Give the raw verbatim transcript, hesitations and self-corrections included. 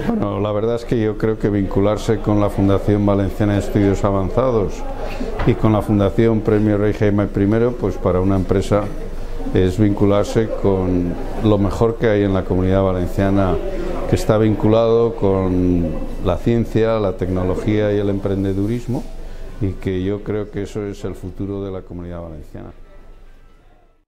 Bueno, la verdad es que yo creo que vincularse con la Fundación Valenciana de Estudios Avanzados y con la Fundación Premio Rey Jaime primero, pues para una empresa es vincularse con lo mejor que hay en la Comunidad Valenciana, que está vinculado con la ciencia, la tecnología y el emprendedurismo, y que yo creo que eso es el futuro de la Comunidad Valenciana.